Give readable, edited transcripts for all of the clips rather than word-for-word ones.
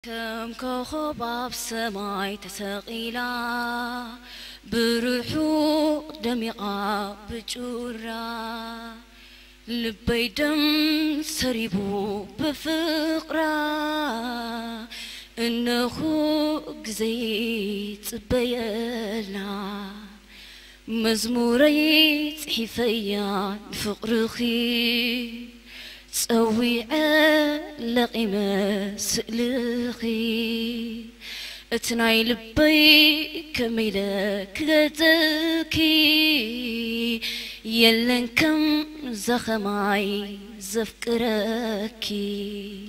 كم كخباب سماي تسقيلا بروحو دميقا بجورا لبي دم سريبو بفقرا إنه زيت بيلا مزموري حفيا فقرخي تسوي لقيمة سلخي اتناي لبي كميلك غتكي يلن كم زخماي زفكركي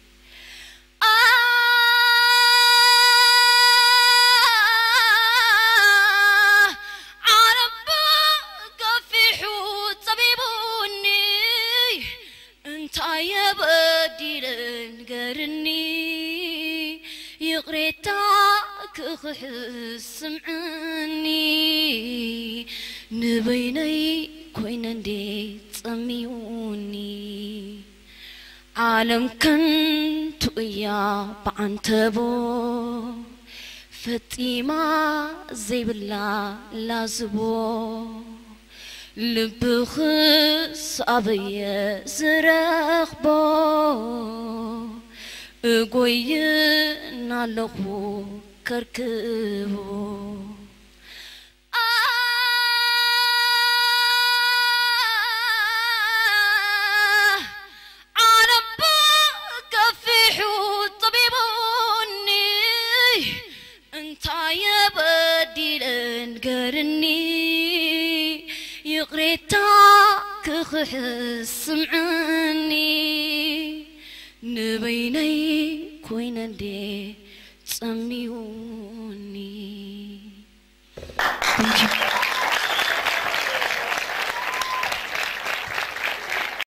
يا بديلن قرني يغريتاك خحس سمعني نبيني كوين دي تسميوني عالم كنت ويا بعنتبو فتيما زي بالله لازبو لبخس أبي زرخبو أقوينا له كركبو عربك في حوت طبيبوني انت يا بديلن قرني يغريتاك خحس سمعني نبيني كوين دي تسميوني. Thank you.